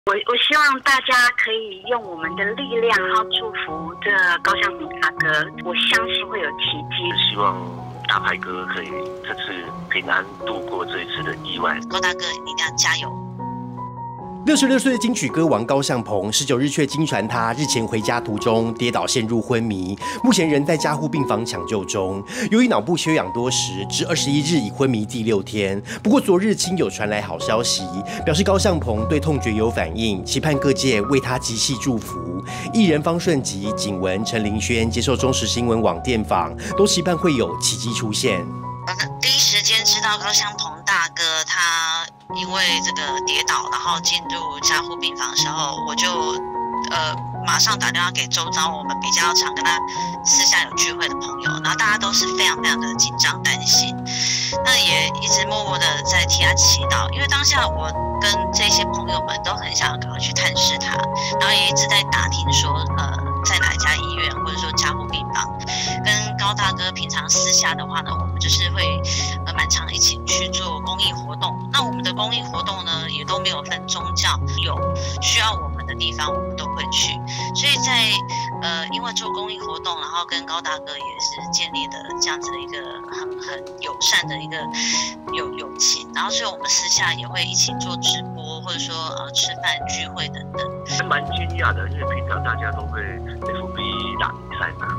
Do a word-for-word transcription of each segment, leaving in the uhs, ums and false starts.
我我希望大家可以用我们的力量，然后祝福这高向平大哥，我相信会有奇迹。 希望大牌哥可以这次平安度过这一次的意外。 高大哥，你一定要加油！ 六十六岁的金曲歌王高向鹏，十九日却经传他日前回家途中跌倒陷入昏迷，目前仍在加护病房抢救中。由于脑部缺氧多时，至二十一日已昏迷第六天。不过昨日亲友传来好消息，表示高向鹏对痛觉有反应，期盼各界为他集气祝福。艺人方顺吉、景文、陈林轩接受中时新闻网电访，都期盼会有奇迹出现。 第一时间知道高向鹏大哥他因为这个跌倒，然后进入加护病房的时候，我就呃马上打电话给周遭我们比较常跟他私下有聚会的朋友，然后大家都是非常非常的紧张担心，那也一直默默的在替他祈祷，因为当下我跟这些朋友们都很想赶快去探视他，然后也一直在打听说呃在哪一家医院或者说加护病房。跟高大哥平常私下的话呢，我们就是会呃蛮常一起去做公益活动。那我们的公益活动呢，也都没有分宗教，有需要我们的地方，我们都会去。所以在呃因为做公益活动，然后跟高大哥也是建立的这样子的一个很很友善的一个友友情。然后所以我们私下也会一起做直播，或者说呃吃饭聚会等等。 还蛮惊讶的，因为平常大家都会 F B 打比赛嘛。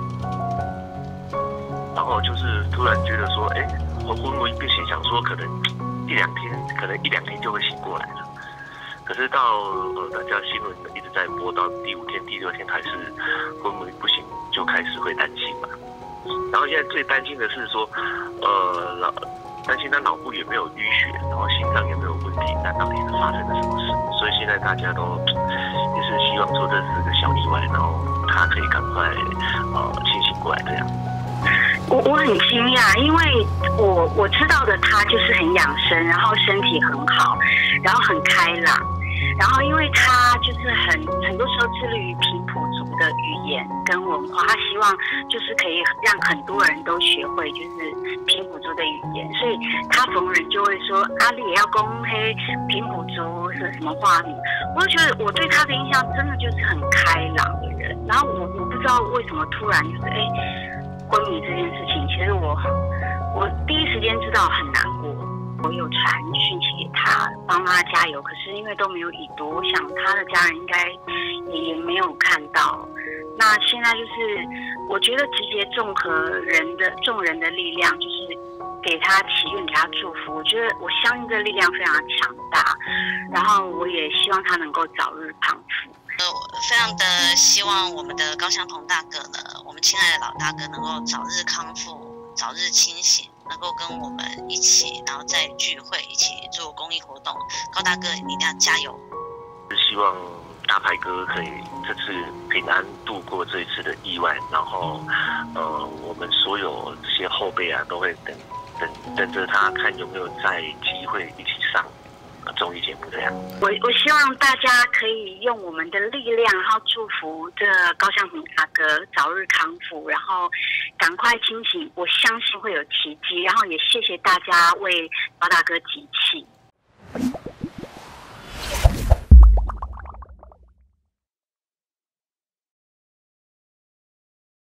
然后就是突然觉得说，哎，我昏迷不醒，想说可能一两天，可能一两天就会醒过来了。可是到呃大家新闻一直在播到第五天、第六天还是昏迷不醒，就开始会担心嘛。然后现在最担心的是说，呃，脑担心他脑部也没有淤血，然后心脏也没有问题，那到底是发生了什么事？所以现在大家都也是希望说这是个小意外，然后他可以赶快呃清醒过来这样。 我我很惊讶，因为我我知道的他就是很养生，然后身体很好，然后很开朗，然后因为他就是很很多时候致力于平埔族的语言跟文化，他希望就是可以让很多人都学会就是平埔族的语言，所以他逢人就会说阿里也要攻黑平埔族是什么话语，我就觉得我对他的印象真的就是很开朗的人，然后我我不知道为什么突然就是哎。昏迷这件事情，其实我我第一时间知道很难过，我有传讯息给他，帮他加油，可是因为都没有已读，我想他的家人应该也也没有看到。那现在就是我觉得集结众和人的众人的力量，就是给他祈愿，给他祝福。我觉得我相信这力量非常强大，然后我也希望他能够早日康复。 呃，非常的希望我们的高向鹏大哥呢，我们亲爱的老大哥能够早日康复，早日清醒，能够跟我们一起，然后再聚会，一起做公益活动。高大哥，你一定要加油！ 希望大牌哥可以这次平安度过这一次的意外，然后呃，我们所有这些后辈啊，都会等等等着他，看有没有再机会一起上综艺节目这样。 我我希望大家可以用我们的力量，然后祝福这高向平大哥早日康复，然后赶快清醒。我相信会有奇迹，然后也谢谢大家为高大哥集气。